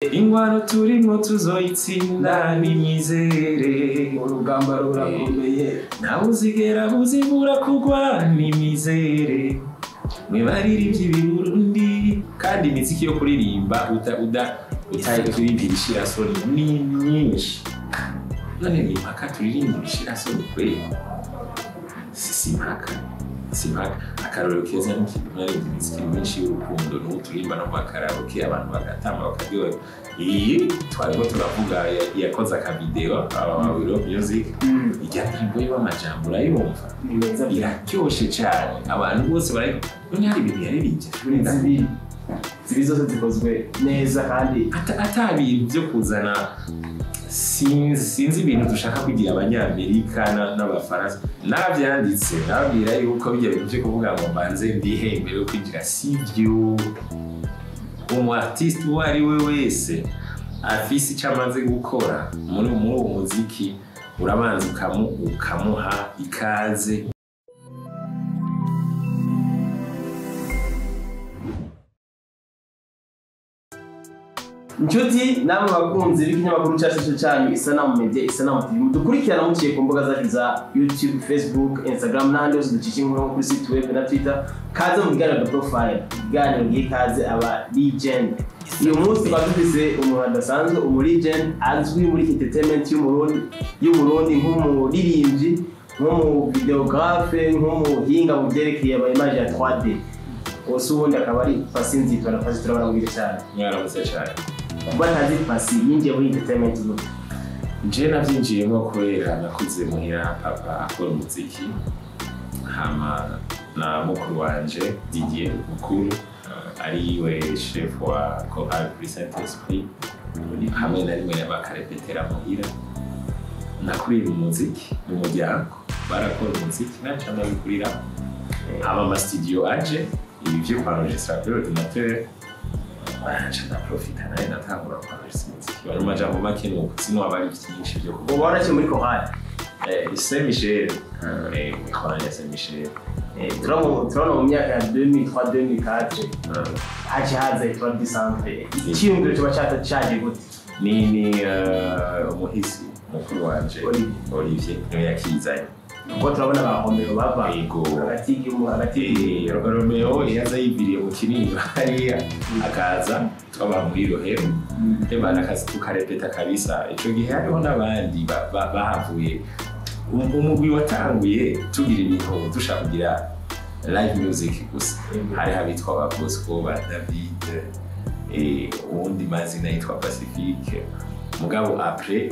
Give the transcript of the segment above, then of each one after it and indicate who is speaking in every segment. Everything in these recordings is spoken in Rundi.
Speaker 1: ingwano turimo tuzoyitsinda n'imizere
Speaker 2: urugamba rurakomeye
Speaker 1: nawe uzigera buzibura kugwa n'imizere mwibaririmbyi b'Uburundi kandi imiziki yo kuririmba utaye kuririmba ibishirasoni ni myinshi none ni mpaka turirimba ibishirasoni kweli simpaka akarorero keza n'ikintu mwarimba imiziki myinshi y'urukundo n'ubu turirimba no mu karaoke abantu bagatamba bakaryoherwa iyi twariko turavuga yakoze akavideo abawiro music ijya ndirimbo y'amajambo urayumva iraryoshe cyane abantu bose bari none hari ibintu yaririmbye
Speaker 2: zibi zose zikozwe neza kandi
Speaker 1: atabintu byo kuzana sinzi ibintu dushaka kugira abanyamerika n'abafaransa nabyanditse nabwira yuko bijya bintu byo kuvuga ngo mbanze ndihe imbere yo kwinjira sivyo umu artiste uwo ari we wese afise icyo amaze gukora muri uwo muziki urabanza ukamuha ikaze.
Speaker 2: Inshuti namwe bakunzi b'ikinyamakuru cyashashe cyanyu Isanamu Media Isanamu TV mudukurikirana muciye ku mbuga zacu za YouTube, Facebook, Instagram n'ahandi hose ducisha inkuru kuri site web na Twitter kaze mu kiganiro profile kiganiro gikaze aba legend. Uyu munsi badufise umuntu adasanzwe umu legend azwi muri entertainment y'Uburundi nk'umuririmbyi nk'umu videographe nk'umuhinga mu byerekeye aba image ya 3D usubundi akaba ari Pacifique Nzitonda Paci turabona cyane
Speaker 1: yaravuze cyane
Speaker 2: batazi Paci yinjiye muri entertainment group
Speaker 1: nje navyinjiyemo kubera nakuze muhira papa akora umuziki hama na mukuru wanje Didier mukuru ari we chef wa chorale Saint-Esprit hamwe na rimwe bakarepetera muhira nakuriye umuziki mu muryango barakora umuziki naca ndabikurira ama studio aje ibi byo kwanjisha kuri ordinateur banje na profita naye natangura kwanjisha umuziki bari majambo make no sino abari byinshi byo
Speaker 2: kuko warache muri chorale
Speaker 1: Saint Michel chorale Saint Michel
Speaker 2: turabona mu myaka ya 2003 2004 haje Etoile centre icyumviro cyo bacata cyaje gute
Speaker 1: ni umuhisi mukuru wanje Olivier niwe yakizanye
Speaker 2: ngo turabona ba Romeo bava
Speaker 1: hagati Romeo yaza yibiriye mu Kinini hariya akaza twaba muri Rohero ebana akazi tukarepeta kabisa ico gihe hariho n'abandi bahavuye umugwi watanguye tugira ibintu dushaka kugira live music gusa hari habitwa ba Bosco ba David undi mazina yitwa Pacifique mugabo après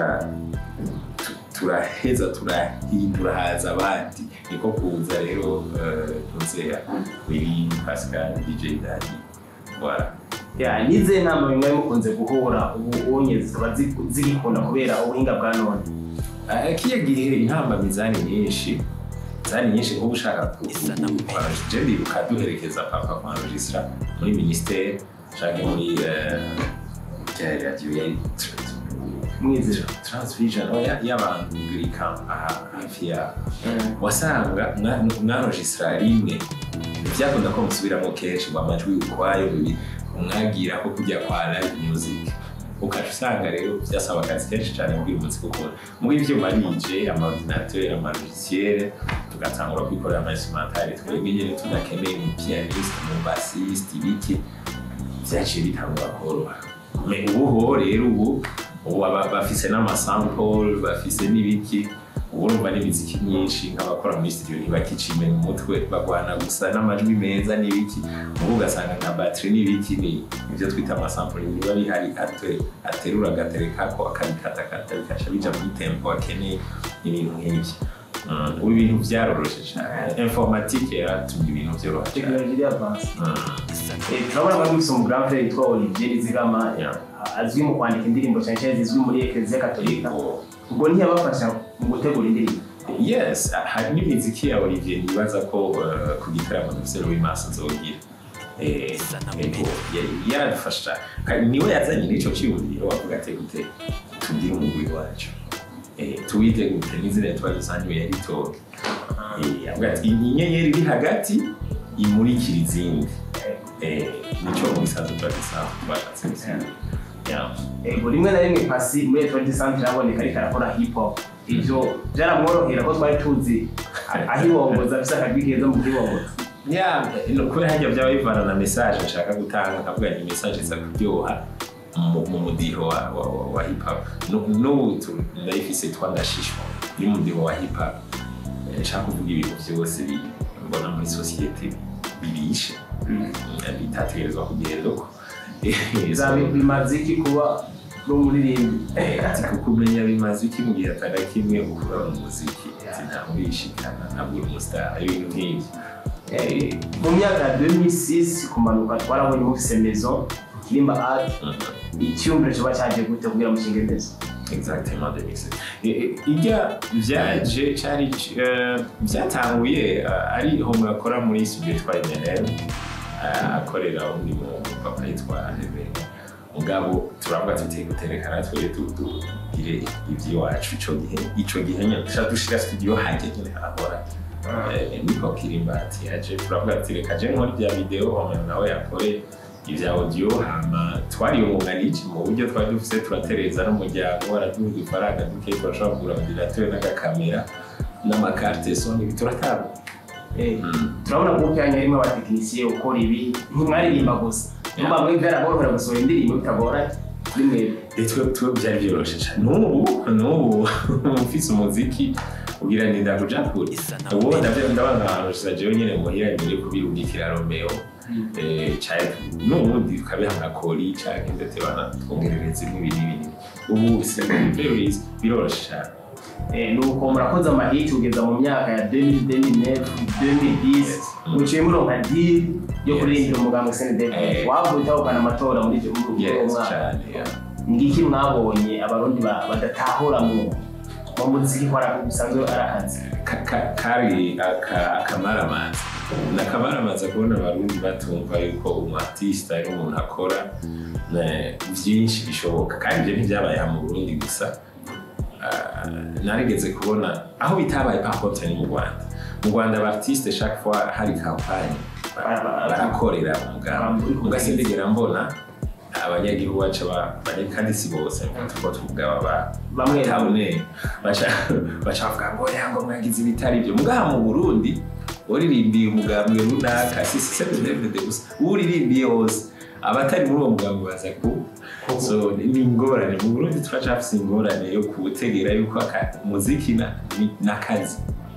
Speaker 1: turaheza turahindura haza abandi niko kuza rero nzera Willy Pascal DJ Dani voilà
Speaker 2: ya nize nama bimwe mukunze guhura ubu onyeze zigikunda kubera ubuhinga bwa none
Speaker 1: kiya gihe intamba mizani nyinshi nko ushaka kugura jendi ukaduherekeza papa kwa registra muri ministère cyangwa muri radio mwizera transvision y'abantu birika hafi ya wasanga mwaregistra rimwe byakunda ko musubiramo kenshi ngo amajwi ukwayo umwagira ko kujya kwa live music ukashusanga rero byasaba akazi kenshi cyane muri umuziki kuko muri ibyo marije amaordinateur amalogiciel tugatangura kwikorera amainstrumental twebwe nyine tunakeneye mu pianiste mu bassiste ibiki byaciye bitangura koroha ubu rero ubu bafise n'amasample bafise n'ibiki urumva n'imiziki myinshi nk'abakora muri studio ntibakicime mu mutwe bagwana gusa n'amajwi meza n'ibiki ubu ugasanga nka battery n'ibiki ibyo twita amasample niba bihari aterura agatereka ko akabikatakata bikasha bija muri tempo akeneye ibintu nk'ibyo ubu ibintu byaroroshe cyane informatique yaratumye ibintu byoroha cyane
Speaker 2: technology advance turabona bari muri sonographe yitwa Olivier Zigama azwi mu kwandika indirimbo cyane zizwi muri Eklezia Katolika ubwo ntiyabafasha mu gutegura indirimbo
Speaker 1: yes hari n'imiziki ya Olivier nibaza ko ku gitaramo dufite w'imasa nzogira yaradufasha kandi niwe yazanye n'icyo cyiyumviro wavuga ati gute tugire umugwi wacu tuwite gute n'izina Etoile zanyu yari toke avuga ati inyenyeri iri hagati imurikira izindi nico mu bisanzwe twashatse
Speaker 2: ego rimwe na rimwe Paci muri Etoile centre aboneka ariko arakora hip hop ivyo byaramworohera ko twari tuzi ahibongoza bisa akabigeza mu kwibongoza
Speaker 1: kubera hajya byaba bivana na message nshaka gutanga akavuga ni message isa kuryoha mu mudiho wa hip hop n'ubu ndayifise twandashishwa ni mudiho wa hip hop nshaka kuvuga ibintu byose mbona muri societe bibishe bitategerezwa kugenda uko
Speaker 2: bimaze iki kuba n'umuririmbi
Speaker 1: kumenya bimaze iki mu gihe atari kimwe ukura mu muziki ntamwishikana ntabwo umustar ibintu nk'ibyo
Speaker 2: mu myaka ya 2006 kumanuka twarabonye mufise maison kuririmba art icyumviro cyo cyaje gute kugira mushinge neza
Speaker 1: exactement 2006 ijya byaje cyari byatanguye ari ho murakora muri studio twa entrer akorera undi mu papa yitwa Akongera mugabo turavuga tuti guterekana twe tugire iby'iwacu ico gihe nyine dushira studio hajye nyine harakora niko kuririmba ati aje turavuga ati reka je nkora bya video hamwe nawe yakore ibya audio hama twari umwunganiki mu buryo twari dufise turatereza n'umuryango waraduha ifaranga duke turashobora kugura ordinateur n'agakamera n'amakarte soni bituratanga
Speaker 2: turabona ko cyane harimo abatekinisiye ukora ibi ntimwaririmba gusa mba mwe byaraborohera gusohora indirimbo bitagoranye kuri mwebwe
Speaker 1: twe byari byoroshe cyane n'ubu mufise umuziki ugira ni ndakuja kuri ubu ndabona ahantu jewe nyene muhira imbere kubirungikira Romeo cyane n'ubundi ukabihamya kuri cyane ndetse bana twongerereza ibintu ubu c'est biroroshe cyane
Speaker 2: nuko murakoze amahiti ugeza mu myaka ya 2009 2010 muciye muronka deal yo kuririmbira umuganga SNDF wavuye utahukana amatora muri icyo mwaka ngiki mwabonye abarundi badatahura mu muziki kwa bisanzwe arakazi
Speaker 1: kari akamaramaza nakamaramaza kubona abarundi batumva yuko umartiste ari umuntu akora byinshi bishoboka kandi ibyo ntibyabaye mu Burundi gusa narigeze kubona aho bitabaye pakote ni mu Rwanda abartiste chaque fois hari campagne barakorera umugambi ugasindegera mbona abanyagihugu baca kandi si bose tuko tuvuga
Speaker 2: bamwe
Speaker 1: tabone baca bavuga ngo yango mwagize ibitari byo mugaha mu Burundi uririmbiye umugambi runaka si de gusa uririmbiye hose abatari muri uwo mugambi baza ku so ni ingorane mu Burundi turacafise ingorane yo kutegera yuko muziki n'akazi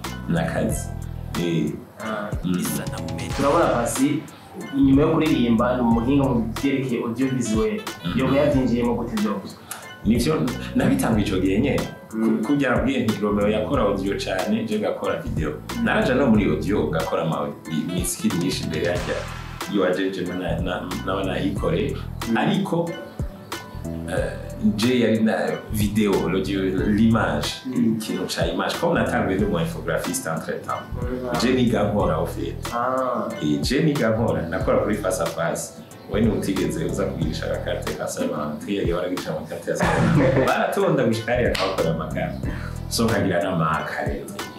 Speaker 2: turabona Paci inyuma yo kuririmba n'umuhinga mu byerekeye audio visuel yo yavyinjiyemo gute byose
Speaker 1: nivyo nabitangiye ico gihe nyene kugira bwiye nti Romeo yakora audio cyane je gakora video naraja no muri audio gakora muziki nyinshi imbere yajya yuajeje na nayikore ariko je yari na video l'audio l'image ikintu cha image comme natangiye no mu infographiste entre-temps je ni gahora au fait je ni gahora nakora kuri face à face wene utigeze uza kugirisha agakarte kasaba triye waragisha amakarte ya sana baratonda gushikari akakora amakarte so kagira n'amakare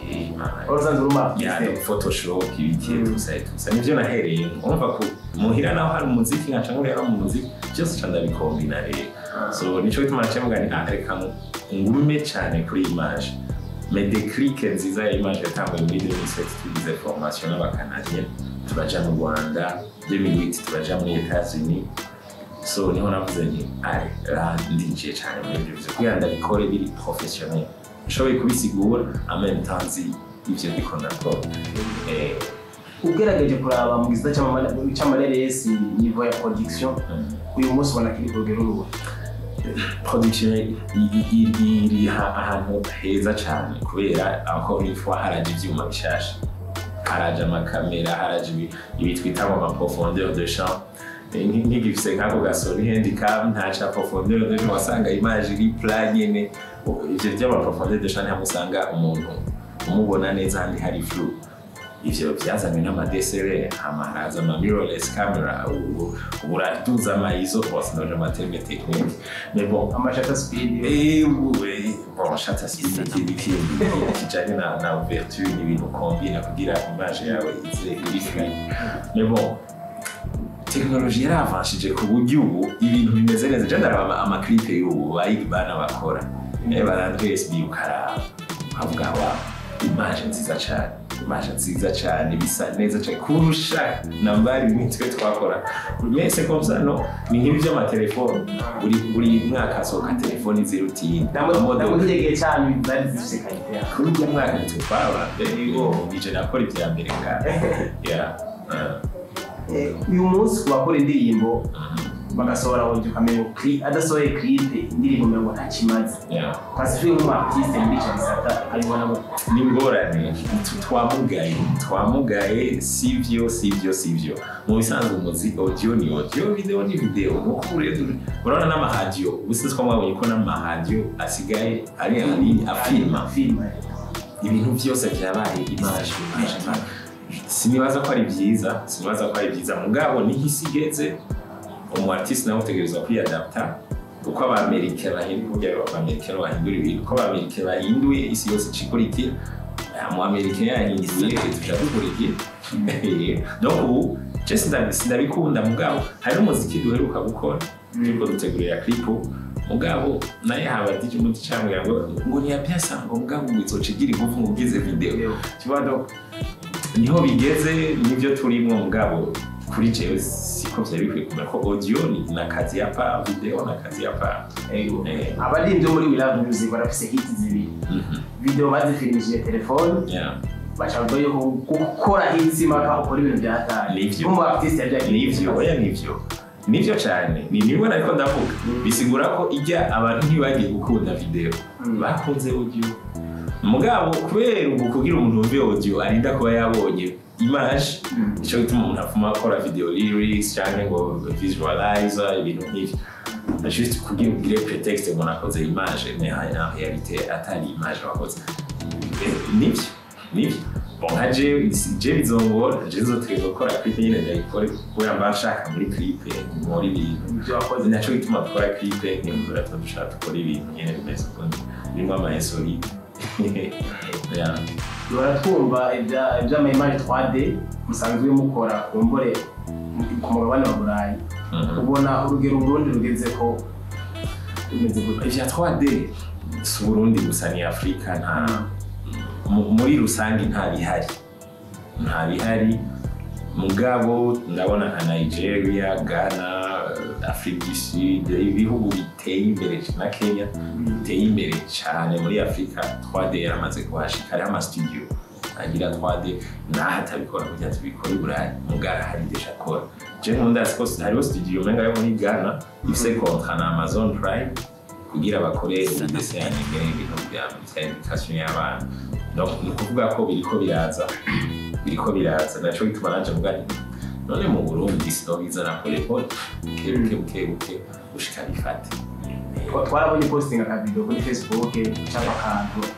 Speaker 1: ya Photoshop ibiki tusa nivyo nahereye umva ko muhira naho hari umuziki nkaca ngurira mu muziki byose cyanda bikombina so nico bituma cyemugani reka ngurume cyane kuri image mais des clics nziza ya image yatangwe muri 2007 tugize formation n'abakanadien turaja mu Rwanda 2008 turaja muri États-Unis so niho navuze ni ndinjiye cyane muri ibyo byo kugira ndabikore biri professionnel shoboye kubisigura en même temps ivyo bikunda ko
Speaker 2: ugerageje kuraba mu gisata cy'amareresi niveau ya production uyu munsi ubona kiri kugera uruwe
Speaker 1: production iri ahantu heza cyane kubera aho ifwa haraje ivyuma bishasha haraje amakamera haraje ibitwita ama profondeur de champ nk'igifise nk'ako gasoni handicap ntaca profondeur de champ wasanga image iri plan nyene ivyo by'ama profondeur de champ ntamusanga umuntu umubona neza handi hari flou ivyo byazanywe n'amadesere amaraza ama mirrorless camera uratuza ama ISO bose no amaterme technique mais bon
Speaker 2: amashata speed
Speaker 1: bon shata speed kijanye na ouverture n'ibintu combine kugira image yawe ize iri fluide mais bon technology yaravanshije ku buryo ubu ibintu bimeze neza je ndaraba amaklipe y'ubu bayibana bakora barandres biukara bavuga wa image nziza cyane bisa neza cyane kurusha nambari mitwe twakora mwese komsa no ni nk'ibi by'amatelefone buri mwaka soka telefone zirutine
Speaker 2: ndamwe ntegeye cyane bari zishikanye
Speaker 1: kuri uyu mwaka twaba rero nije nakora ibya mbere ya
Speaker 2: uyu munsi kubakora indirimbo bagasohora audio kamera adasohoye clip indirimbo mero nta kimaze Pacifique nk'umartiste muri gisata ayibona
Speaker 1: ni ngorane twamugaye sivyo mu bisanzwe umuziki audio ni audio video ni video nuko urabona n'amahadiyo ubuse twamwabonye ko n'amahadiyo asigaye ari afilma ibintu byose byabaye image sinibaza ko ari byiza mugabo ni hisigeze artiste nawe utegerezwa kwiyadapta uko abamerika bahindura ibintu uko abamerika bahinduye isi yose cikurikira mu amerika yahinduye tujadukurikira donc ubu sindabikunda mugabo hari n'umuziki duheruka gukora turiko dutegurira clip mugabo naye haba DJ muti cyangwa ngo ntiyabyasa ngo mugabo wizocigira ingufu mu bwize video kibado niho bigeze nivyo turimo mugabo kuri jewe siko byari bikwiye kumera ko audio ni nakazi ya pa video nakazi ya pa
Speaker 2: abarinzi muri We Love Music barafise hit zibiri video bazifilmishije telefone bashaka yo gukora hits maka ukora ibintu byatari mu artiste yaje nivyo cyane nibwo nariko ndavuga bisigura ko ijya abantu ntibagiye gukunda video bakunze audio mugabo kubera ubu kugira umuntu wumve audio arinda kuba yabonye image ico gituma umuntu afuma akora video lyrics cyane ngo visualize ibintu nk'ivyo juste kugira ugire pretext umuntu akoze image mais en réalité atari image wakoze nivyo bon haje bizongora nzotegeka gukora clip nyine ndayikore kubera mbashaka muri clip muri ibintu wakoze naco gituma dukora clip nk'imvura dushaka gukora ibintu nyine bimeze ukundi birimo amasori Twumva iby'ama image 3D musanzwe mukora kumbore ku mugabane wa Burayi ubona urugero Burundi rugeze ko rumeze gute
Speaker 1: ivya 3D si Burundi gusa ni Afrika nta muri rusange nta bihari mugabo ndabona nka Nigeria, Ghana, Afrique du Sud ibihugu biteye imbere na Kenya biteye imbere cyane muri Afrika 3D yaramaze kuhashika ari ama studio agira 3D nahatabikora kujya tubikora i Burayi mugara hari deja kora je nkunda siko hariho studio menga yo muri Ghana ifise contrat na Amazon Prime kugira bakore ndetse anime ibintu bya education y'abana donc nukuvuga ko biriko biraza naco gituma nanje mugani none mu Burundi sinobiza na polepole kebuke ushika bifate
Speaker 2: twarabonye posting aka video kuri Facebook cyangwa kantu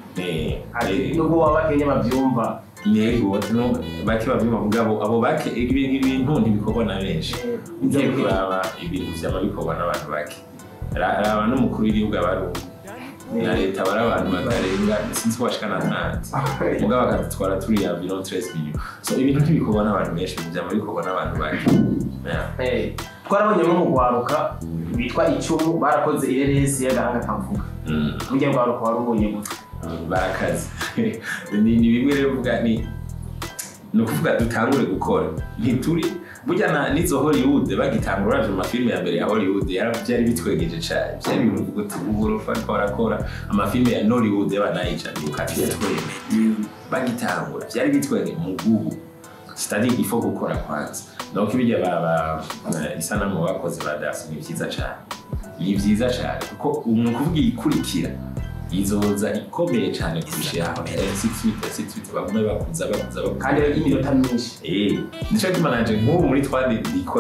Speaker 2: nubwo waba Kenya bavyumva
Speaker 1: yego bake bavyumva mugabo abo bake ibintu ntibikorwa na benshi ugiye kuraba ibintu by'ababikorwa n'abantu bake raba n'umukuru w'igihugu abarundi na leta barabantu bakarenga sinzi ko bashikana ntanzi mugabo bakatwara turi ya 13 million so ibintu ntibikorwa n'abantu benshi by'ababikorwa n'abantu bake
Speaker 2: twarabonye mu gwaruka bitwa icumu barakoze ireresi y'agahanga kavuga burya gwaruka warubonye gute
Speaker 1: barakaze ni bimwe rero vuga ni nukuvuga dutangure gukora ntituri burya nizo Hollywood bagitangura mu mafilme ya mbere ya Hollywood byari bitwegeje cyane byari ibintu gute uburo barakora amafilme ya Hollywood y'abanayica ukatiye tweme bagitangura byari bitwegeje mu gugu c'est-à-dire il faut gukora kwanza donc ibijya isanamu bakoze badasi ni byiza cyane kuko umuntu kuvuga ikurikira izoza ikomeye cyane kurusha sitwite bagume bakuza
Speaker 2: kandi iminota myinshi
Speaker 1: nico kimanaje nk'ubu muri 3D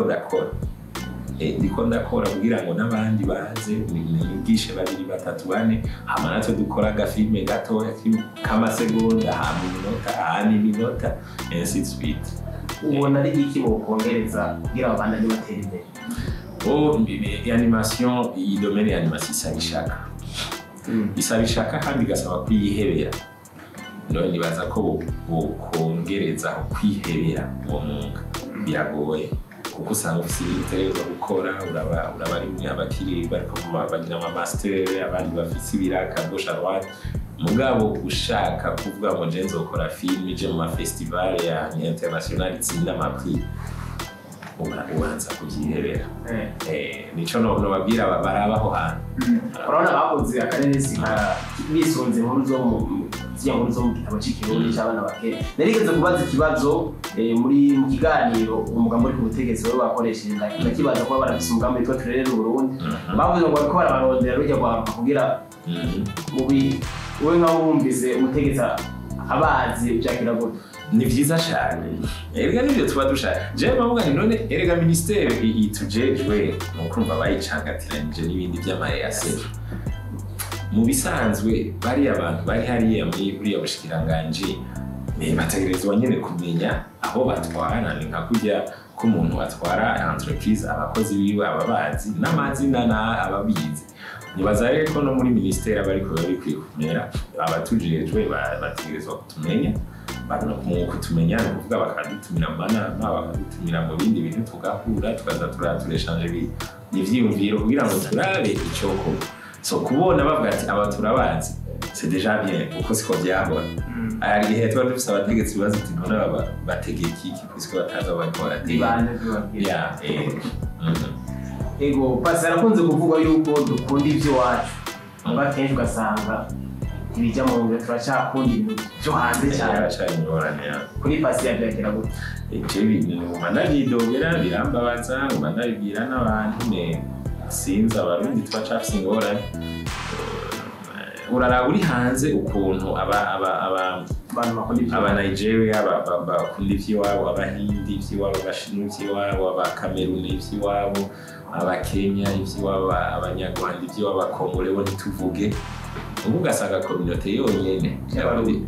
Speaker 1: ndiko ndakora kugira ngo n'abandi baze nigishe 2 3 4 hama natwe dukora agafilme gatoya k'amasegonda minota sitwite
Speaker 2: ubona ari iki bokongereza kugira abandanye batera imbere
Speaker 1: animation idomene y'animation isabishaka kandi gasaba kwihebera none nibaza ko bokongereza kwihebera uwo mwuga biragoye kuko usanga ufite ibiterwa gukora uraba rimwe abakiri bariko bagira ama master abandi bafite ibiraka gauche à droite mugabo ushaka kuvuga ngo je nzokora film ije mu festival ya international itsinda amaprix ubanza kubyihebera nico no babwira barabaho hantu
Speaker 2: urabona bakoze akarere sika bisunze inkuru zo mu gitabo cy'ikirundi cy'abana bakera narigeze kubaza ikibazo muri mu kiganiro umugambo uri ku butegetsi bwo bakoresheje ndakibaza kuba barafise umugambo witwa turere Burundi bavuze ngo bariko barabarondera rujya kwa kugira mubi wowe nka wumvise umutegetsi abazi byakira gute
Speaker 1: ni vyiza cyane erega nibyo tuba dushaka je bavuga ni none erega ministere itujejwe nukumva bayicangatiranyije n'ibindi by'amayase mu bisanzwe bari abantu bari hariya muri abushikiranganje bategerezwa nyene kumenya aho batwara ni nka kujya ko umuntu atwara entreprise abakozi biwe ababazi n'amazina na ababizi nibaza rero ko no muri ministere abariko babikwiye kumera abatujejwe bategerezwa kutumenya kutumenya ni ukuvuga bakadutumira mu manama bakadutumira mu bindi bintu tugahura tukaza turashanje ivyiyumviro kugira ngo turabe icyo koko so kubona bavuga ati aba turabazi c'est déjà bien kuko siko byabona ari gihe tuba dufite abategetsi bazi ati none bategeka iki kuko bataza bakora ya
Speaker 2: ego Paci arakunze kuvuga yuko dukunda ivyo wacu muga kenshi ugasanga ibijya mu ngiro turacyakunda ibintu byo hanze cyane kuri Paci yabyakira gute
Speaker 1: icyo bintu manabidogera birambabaza manabibwira n'abantu sinzi abarundi twacafise ingorane uraraba uri hanze ukuntu aba Nigeria bakunda ivy'iwabo abahindi ivy'iwabo abashinwa ivy'iwabo abakameruni ivy'iwabo abakenya ivy'iwabo abanyarwanda ivy'iwabo abakongore bo ntituvuge ubu ugasanga communauté yonyene y'abarundi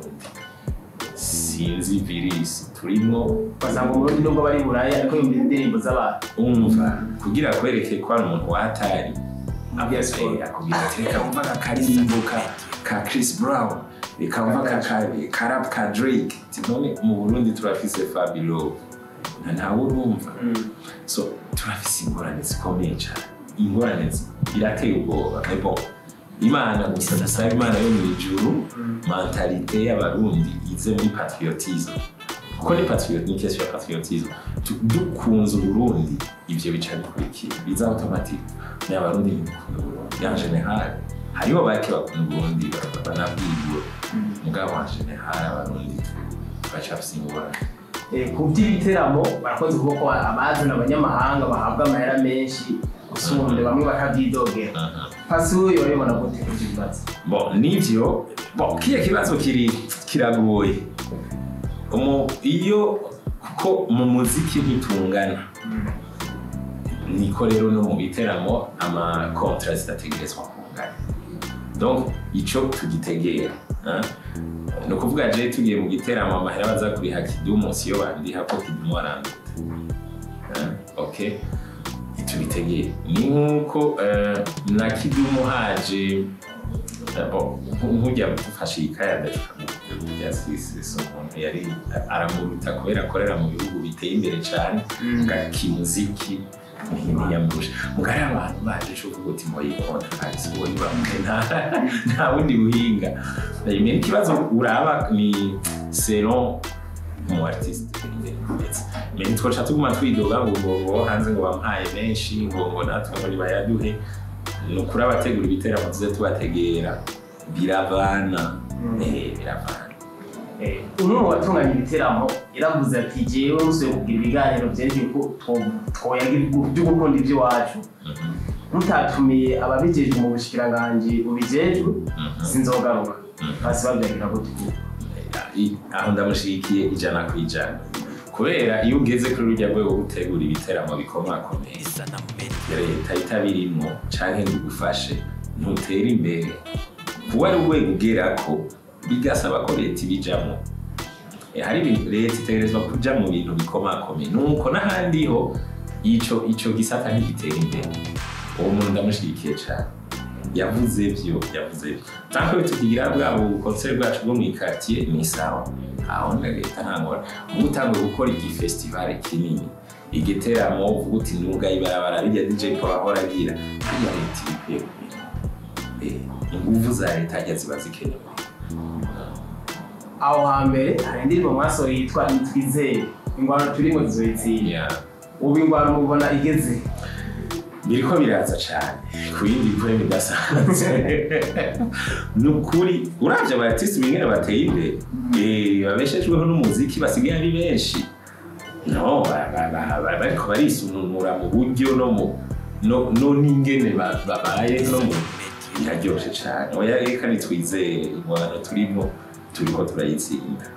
Speaker 1: sinzi virus turimo
Speaker 2: basanga umurundi nubwo bari buraya ariko yumva indirimbo z'abantu
Speaker 1: umva kugira kwereke ko ari umuntu watari akubwira ati reka wumva akaririmbo ka Chris Brown reka wumva ka rap ka Drake none mu Burundi turafise Fabilo ntawe urumva so turafise ingorane zikomeye cyane ingorane birateye ubwoba ariko Imana gusa dusaba Imana yo mu ijuru mentalite y'abarundi ize muri patriotisme kuko ni question ya patriotisme dukunze Burundi ivyo bica bikurikira biza automatique n'abarundi en général hariho bake bakunda Burundi banabwiwe mugabo en général abarundi bacafise ingorane
Speaker 2: ku by'ibiteramo barakoze kuko ko abazi n'abanyamahanga bahabwa amahera menshi usumbe bamwe bakabyidogera Paci uyu urabona gute kukibaza
Speaker 1: nivyo kiya kibazo kiragoye iyo kuko mu muziki ntitungana niko rero no mu biteramo ama contrats zitategerezwa kungana donc ico tugitegera no kuvuga je tugiye mu giteramo amahera baza kuriha kidumu siyo bandiha ko kidumu arandute okay tubitegeye ni nkuko na kidumu haje nkujya gufasha ikaya ya Swiss umuntu yari aramuruta kubera akorera mu bihugu biteye imbere cyane kimuziki ntiyambusha mugari abantu baje cyo kuguti mo yikora kandi bo bamwe nta wundi buhinga ni kibazo uraba ni selon mu artiste mais twocha tuguma twidoga ngo hanze ngo bampaye menshi ngo natwe ngo bayaduhe no kuri abategura ibiteramo tuze tubategera biravana biravana
Speaker 2: umwe mu batunganya ibiteramo yaravuze ati jewe musuye kugira ibiganiro byinshi ko twoyagira ibyo gukunda ibyo wacu mutatumiye ababijejwe mu bushikiranganje ubijejwe sinzogaruka Paci babyagira gute
Speaker 1: aho ndamushikiye ijana ku ijana kubera iyo ugeze kuri rujya rwego gutegura ibiteramo bikomakomeye leta itabirimo canke ngufashe ntutera imbere kuba ari urwego ugerako bigasaba ko leta ibijamo hari ibintu leta itegerezwa kuja mu bintu bikomakomeye nuko n'ahandi ho ico gisata ntigitera imbere uwo muntu ndamushikiye cane yavuze tanko tukigira bwabo concert bwacu bwo mu quartier ni sawa aho leta ntangora ubu tango gukora iki festival kinini igiteramo uvuga uti nuga ibarabara bijya DJ Paul ahora agira hariya leta ikwiye kumenya inguvu za leta ajya ziba zikenewe.
Speaker 2: Aho hambere hari indirimbo mwasohoye yitwa Izere, ingwano turimo zizoyitsinda. Ubu ingwano mubona igeze
Speaker 1: biriko biraza cyane ku yindi point ibidasanzwe. Nukuri uravye abartiste bingene bateye imbere babeshejweho n'umuziki basigaye ari benshi. No bariko barisununura mu buryo no n'ingene babaye no biraryoshe cyane. Oya reka nitwizeye ingwano turiko turayitsinda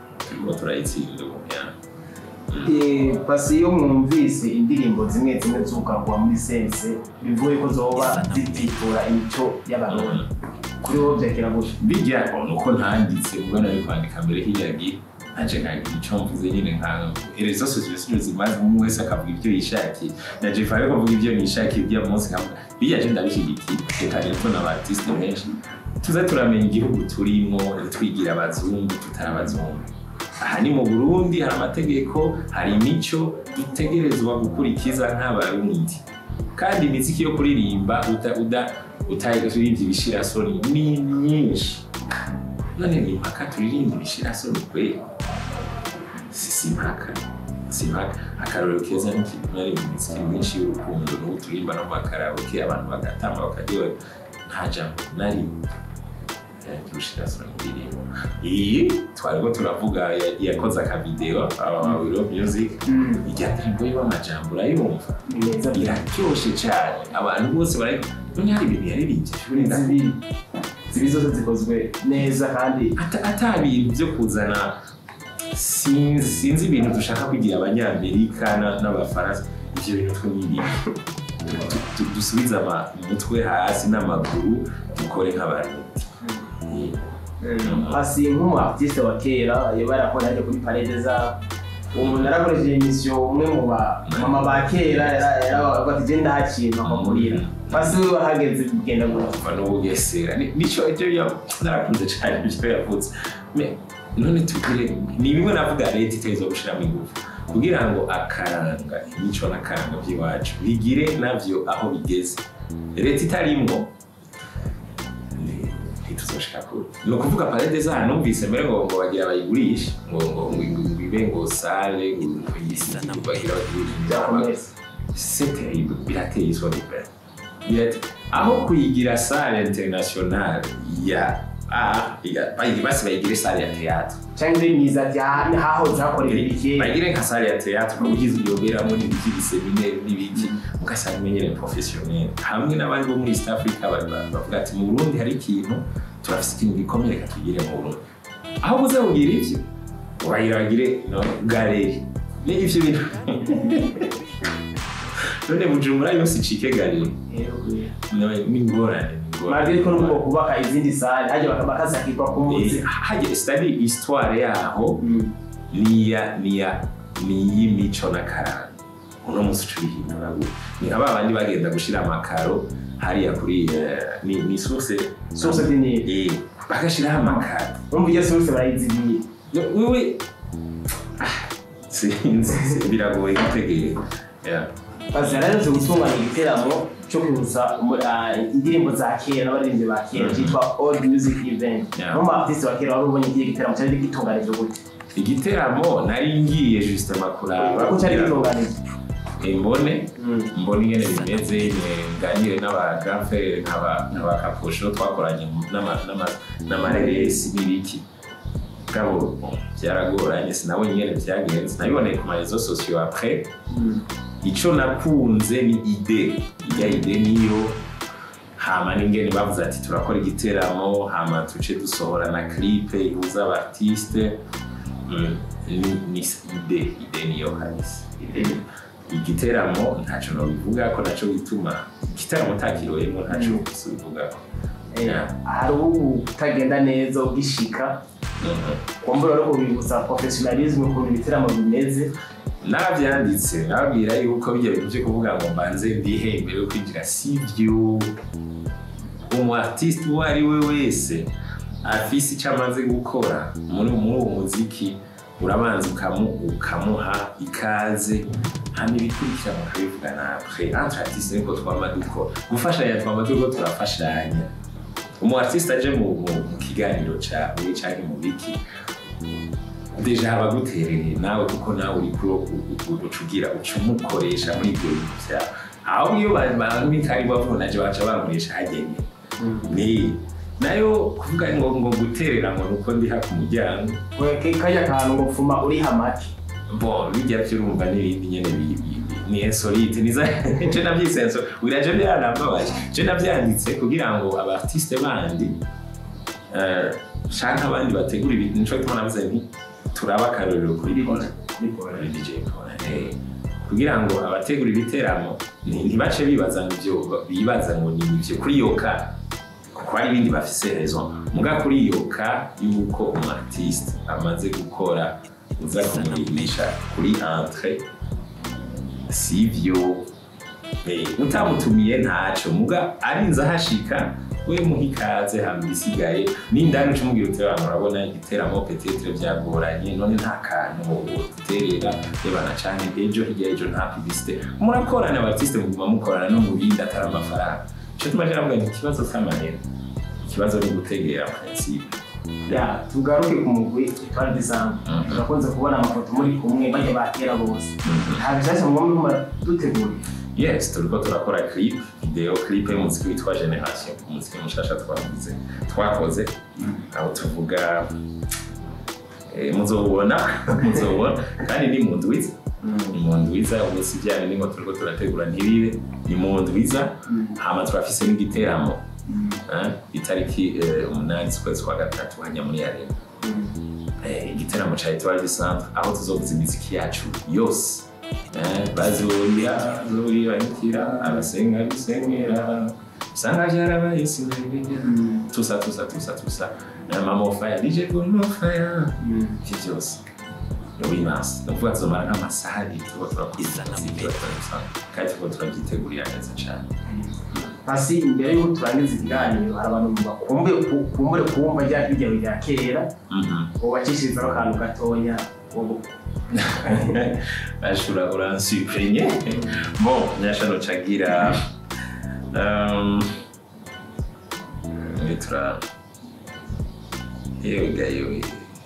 Speaker 2: Paci yo mwumvise indirimbo zimwe z'ukagwa muri sense bivuye ko zoba zititura imico y'abarundi kuri wo byakira gusha
Speaker 1: bijya nuko ntanditse ubona ari kwandika mbere hiyagi aje nkagira icyo mvuze nyine nka rezo sociales zimaze umwe wese akavuga ibyo yishakiye na Jeff ariko avuga ibyo yishakiye bya munsi nka bijya je ndabishigiti reka rero ko n'abartiste benshi tuza turamenya igihugu turimo twigira abazungu tutarabazungu. Aha ni mu Burundi hari amategeko, hari imico dutegerezwa gukurikiza nk'abarundi, kandi imiziki yo kuririmba utayiririmba ibishirasoni ni myinshi. None ni mpaka turirimba ibishirasoni kwe simpaka akarorero keza nari imiziki myinshi y'urukundo n'ubu turimba no makaraoke abantu bagatamba bakaryoha nta jambo nari ibishirasoni ndirimbo. Iyi twariko turavuga yakoze aka video Wiro Music ijya ndirimbo y'amajambo urayumva iraryoshe cyane abantu bose bari none hari ibintu yaririmbye
Speaker 2: zibi zose zikozwe neza kandi
Speaker 1: atabintu byo kuzana sinzi ibintu dushaka kugira abanyamerika n'abafaransa ivyo bintu tw'ibintu dusubiza umutwe hasi n'amaguru dukore nk'abantu.
Speaker 2: Paci nk'umu artiste wa kera yabarakora yaje kuri parade za umuntu yarakoresheje emission umwe mu mama ba kera yaravuga ati nda hakintu akamurira. Paci we wahageze kugenda gupfa
Speaker 1: n'ubugesera nico ibyo narakunze cyane ibyo yavuze. None tugire ni bimwe navuga leta itezo gushira mu ngufu kugira ngo akaranga imico n'akaranga by'iwacu bigire navyo aho bigeze. Leta itarimo no kuvuga parade za numvise mbere ngo bagira bayigurisha ngo bibe ngo sale ngo yisana bagira bagurira c'était birateye iswa de aho kuyigira sale internationale ya basi bayigira sale ya théâtre
Speaker 2: cyangwa imyiza cyane haho zakorera iki
Speaker 1: bayigira nka sale ya théâtre no ugize yobera muri iki seminaire n'ibiki mukasanga menyere professionnel hamwe n'abandi bo muri East Africa bavuga ati mu Burundi hari ikintu turafise ikintu gikomeye katugire mu Burundi aho buze kugira ivyo wayiragire no galeri ni ivyo bintu none Bujumbura yose icike galeri ni ngorane
Speaker 2: Marge ko nuko kubaka izindi sale haje bakazakirwa ku munsi
Speaker 1: haje study histoire yaho ni imico n'akaranga uno musi cubihindura ni abandi bagenda gushira amakaro hariya kuri ni source
Speaker 2: dini
Speaker 1: bagashira amakaro
Speaker 2: umva iyo source barayizibiye
Speaker 1: wewe biragoye gutegera
Speaker 2: bazaraje gutunganya igiteramo cyo kwibuza indirimbo za kera n'abaririmbyi ba kera cyitwa old music event. Mu artiste wa kera wari ubonye igihe igiteramo cyari gitunganije gute?
Speaker 1: Igiteramo nari ngiye justement kuraba
Speaker 2: ko cyari gitunganije
Speaker 1: mbone ingene bimeze nganire n'aba grand frère n'abakaposho twakoranye n'amareresi n'ibiki kabo byaragoranye sinabonye ingene byagenze nabiboneye ku marezo sociaux après ico nakunze ni ide niyo hama n'ingene bavuze ati turakora igiteramo hama tuce dusohora na clip ihuza abartiste ni ide niyo kabisa igiteramo ntaco no bivuga ko naco bituma igiteramo takiroyemo ntaco bivuga ko
Speaker 2: hari ubu tagenda neza ugishika kumbura no kubibutsa professionalism ukuntu ibiteramo bimeze
Speaker 1: navyanditse nabwira yuko bijya bintu byo kuvuga ngo mbanze ndihe imbere yo kwinjira sivyo umu artiste uwo ari we wese afise icyo amaze gukora muri uwo muziki urabanza ukamuha ikaze hama ibikurikira bakabivugana après entre artistes niko twama dukora gufashanya twama turafashanya umu artiste aje mu kiganiro cawe canke mu biki deja abaguterereye nawe kuko nawe uri kuro ucugira ucumukoresha muri ibyo bintu vyawe aho iyo bamikari bavuna je baca bamuresha hagenge ni nayo kuvuga ngo guterera ngo nuko ndi haku mujyana
Speaker 2: we kaya kantu ngo fuma uri hamaki
Speaker 1: bon bijya cyurumva n'ibindi nyene ni insolite niza je navyisenso wiraje byarambabaje je navyanditse kugira ngo aba artiste bandi shaka abandi bategura ibintu nico tubona bize nti turaba karorero kuri DJ kugira ngo abategura ibiteramo ntibace bibaza ngo ni ibyo kuri yoka kuko hari ibindi bafise raison muga kuri yoka yuko umu artiste amaze gukora uza kumurihisha kuri entrer sivyo utamutumiye ntaco muga arinza hashika we muhikaze hamisigaye n'indani cyumubwira utera murabona igiteramo peut-être byagoranye none nta kantu uterera yebana cyane ejo hirya nta publicité murakorana abartiste muguma mukorana no mu bindi atari amafaranga cyo tumajira ngo ikibazo cy'amanera ikibazo ni gutegera principe
Speaker 2: ya tugaruke ku mugwi Etoile design turakunze kubona amafoto muri kumwe bajye bakera bose habishasha ngo dutegura
Speaker 1: yes turiko turakora video clip y'umuziki witwa Generation umuziki mushasha twakoze aho tuvuga muzobona kandi ni mu ndwiza umunsi byane ningo turiko turategura ntibibe ni mu ndwiza hama turafise n'igiteramo itariki 8 z'ukwezi kwa gatatu hanya muri arena igiteramo ca Etoile design aho tuzovuza imiziki yacu yose bazorira bariruimvyi abasenga bisengera sanga yaravuze sivyo tusa na mama fire DJ no fire byose wimas ndavuga zomara nk'amasaha turakizana kandi turagitegurira neza cyane
Speaker 2: Paci imbere y'uko turangiza ikiganiro hari abantu bakumbuye kumva rya video rya kera ubakishiriza no kantu gatonya
Speaker 1: ashura uransupremye bon nyashano cagira mitra yewe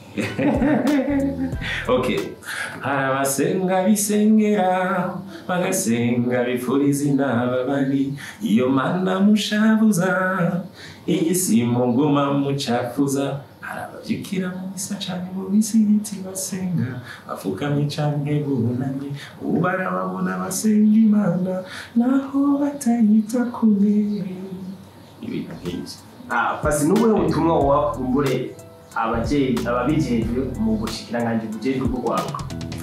Speaker 1: okay harabasenga bisengera bagasenga bifuriza inababari iyo mana mushabuza iyisi muguma mucafuza harabavyukira mu misa canke mu bisigiti basenga bafukamye canke bunamye ubarababona basenga imana naho batayita kure ibintu nk'ivyo
Speaker 2: Paci n'ubuhe butumwa wakumbure ababijejwe mu gushikiranganje bujejwe bw'urwanda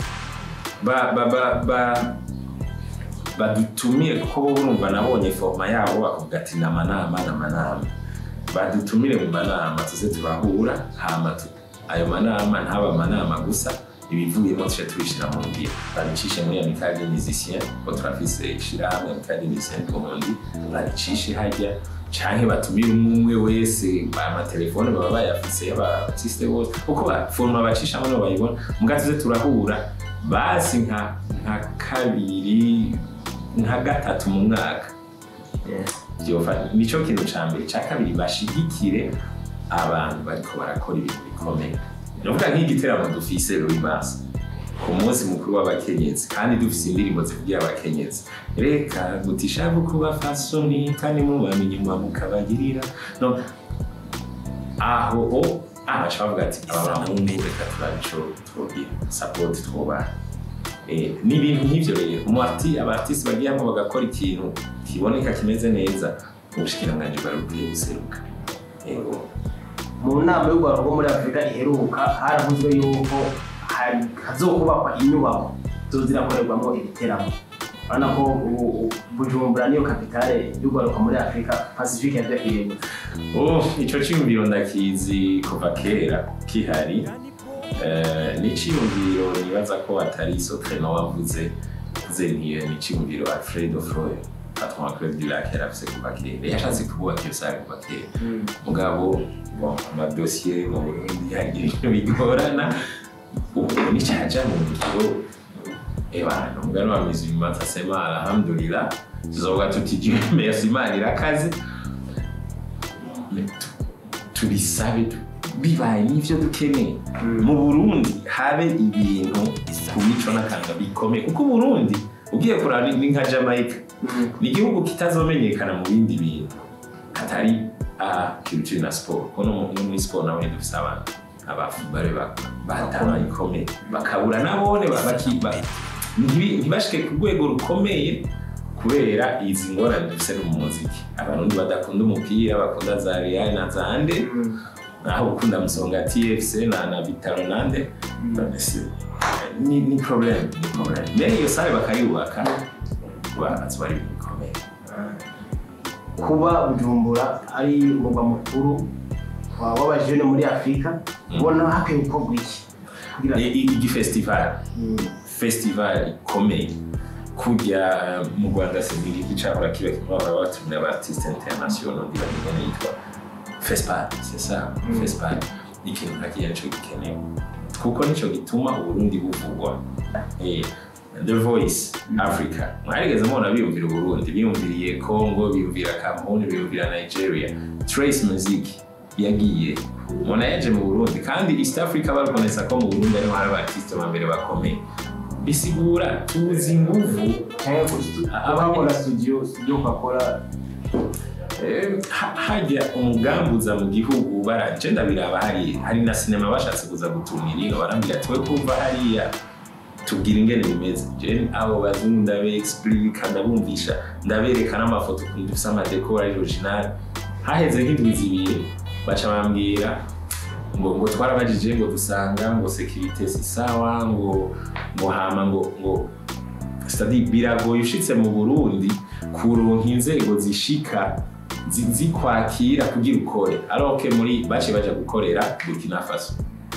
Speaker 1: badutumire kuko urumva nabonye forma yabo bakuvuga ati n'amanama badutumire mu manama tuze turahura hama ayo manama ntaba amanama gusa ibivuyemo tuje tubishira mu ngiro babicishe muri amicale des musiciens ko turafise ishirahamwe amicale des musiciens Burundi babicishe hajya canke batumire umwe wese amatelefone baba bayafise y'abartiste bose uko baforma bacisha muri bayibona muga tuze turahura basi nka kabiri nka gatatu mu mwaka nico kintu cambere ca kabiri bashigikire abantu bariko barakora ibintu bikomeye novuga nk'igiteramo dufise Ruimasi ku munsi mukuru w'abakenyezi kandi dufise indirimbo zivugira abakenyezi reka gutishavu kuba fasoni kandi mubamenye mukabagirira no aho abashavuga ati abahungu reka turabico twogira support twoba n'ibintu nk'ivyo rero abartiste bagiyamo bagakora ikintu kiboneka kimeze neza ubushikiranganje barukwiye guseruka
Speaker 2: mu nama y'urwanda rwo muri Afrika iheruka haravuzwe yuko hazokubakwa inyubako zozirakorerwamo ibiteramo bana ko Bujumbura niyo kapitale y'urwanda muri Afrika Pacifique Nzitonda
Speaker 1: ico cyumviro ndakizi kuva kera kihari n'iciyumviro nibaza ko atari Socrano wavuze zeniye n'iciyumviro Alfredo Freud patron club du lac yaravuze kuva kera yashatse kubaka iyo sare kuva kera mugabo amadosiye mu Burundi yagira ibintu bigorana ubu n'icyaja mu ngiro ebana umugani wa mizima atasema alhamdulillah tuzoga tutijye merci Imana irakaze tubisabe bibaye n'ivyo dukeneye mu Burundi habe ibintu ku mico n'akanga bikomeye kuko Burundi ugiye kurana ni nka Jamaica ni igihugu kitazomenyekana mu bindi bintu atari culture na sport kono muri sport nawe dufise abantu abafubare batana ikomeye bakabura nabone bakiba ntibashike ku rwego rukomeye kubera izi ngorane dufise mu muziki abantu badakunda umupira bakunda za Real na zande naho ukunda musonga TFC na bitaro nande ni problem mais iyo sare bakayubaka bazwari bikomeye
Speaker 2: kuba Bujumbura ari umugwa mukuru w'abajene muri Afrika ubona hakwiye gukorwa iki festival ikomeye kujya mu Rwanda sebiri gicakora kibe kimara batumye abartiste international ndibanye yitwa festival c'est ça festival ikintu nkakiye cyo gikeneye kuko nico gituma Burundi buvugwa The Voice Africa mwarigeze mubona biyumvira Burundi biyumviriye Congo biyumvira Cameroon biyumvira Nigeria Trace Music yagiye mona yaje mu Burundi kandi East Africa barukonesa ko mu Burundi ari hari abartiste bambere bakomeye bisigura tuzi nguvu abakora studio bakora
Speaker 1: hajya umugambuza mu gihugu baragenda biraba hari na cinema bashatse kuza gutumira barambira twe kumva hariya tubwira ingene bimeze je abo bazungu ndabe explique ndabumvisha ndaberekana amafoto ku dufise amadecor original haheze nk'indwi zibiri baca bambwira ngo twarabajije ngo dusanga ngo security si sawa ngo hama ngo stadi biragoye ushitse mu Burundi kuronka inzego zishika zikwakira kugira ukore alors que muri bace baja gukorera Burkina Faso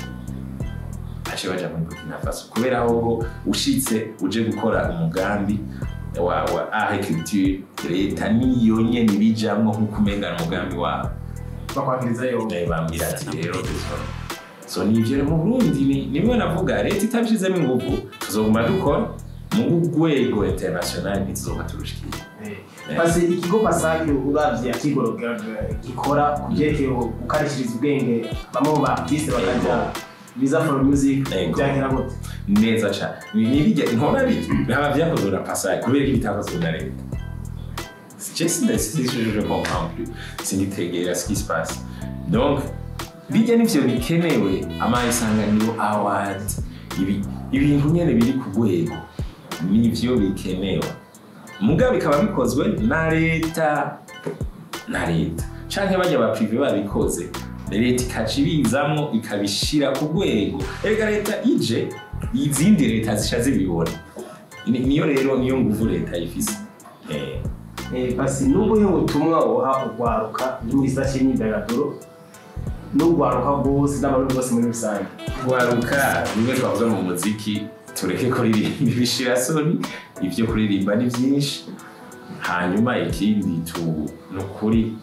Speaker 1: baja muri Burkina Faso kubera aho ushitse uje gukora umugambi wa agriculture leta niyo nyene bijamwo nko kumengana umugambi wa
Speaker 2: bakwakiriza yo
Speaker 1: bambira ati rero so nivyo mu Burundi nimwe navuga leta itabishizemo ingufu tuzoguma dukora mu rwego international ntizoba turushikira
Speaker 2: Paci ikigo Pacifique uravye akigorogera gikora kujerekeye ukarishiriza ubwenge bamwe mu artiste bakaja visa for music byagera gute
Speaker 1: neza cha nibijya nkora biki baba byakozwe na Pacifique kubera ibitakozwe na leta just si je comprends plus sinitegera ce qui se passe donc bijya nivyo bikenewe amayisanganiro award ibintu nyene biri ku rwego nivyo bikenewe mugabe bikaba bikozwe na leta canke bajya ba privé babikoze leta ikacibizamwo ikabishira ku rwego ega leta ije izindi leta zishaze bibona niyo rero niyo nguvu leta ifise
Speaker 2: Paci n'ubuhe butumwa woha urwaruka muri station y'imyidagaduro n'urwaruka rwose n'abantu bose muri rusange
Speaker 1: urwaruka nimwe twavuga mu muziki tureke kuririmba ibishirasoni ivyo kuririmba ni byinshi hanyuma ikindi nukuri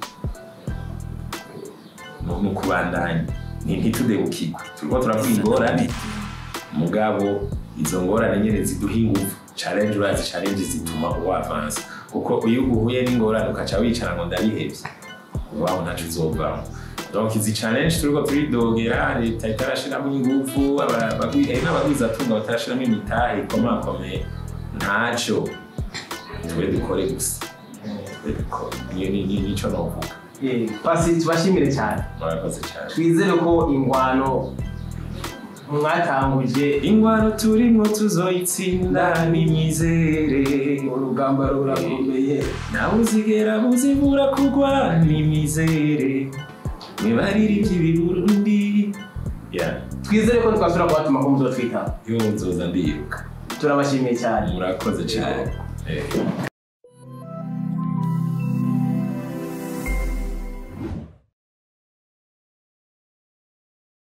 Speaker 1: kubandanya ntitudebukirwe turiko turavuga ingorane mugabo izo ngorane nyene ziduha ingufu challenge zituma uavansa kuko iyo uhuye n'ingorane ukaca wicara ngo ndabihevye waho ntaco uzovamo donc izi challenge turiko turidogera leta itarashiramo ingufu n'abagwiza tunga batarashiramo imitahe ikomakomeye ntaco twe dukore gusa nico novuga
Speaker 2: Paci tubashimire cyane
Speaker 1: murakoze cyane
Speaker 2: twizere ko ingwano mwatanguje
Speaker 1: ingwano turimo tuzoyitsinda n'imyizere
Speaker 2: urugamba rurakomeye
Speaker 1: nawe uzigera buzibura kugwa n'imyizere mwibaririmbyi b'Uburundi
Speaker 2: twizere ko twasura kubatuma ko muzotwita
Speaker 1: yo nzoza ndiruka
Speaker 2: turabashimiye cyane
Speaker 1: murakoze cyane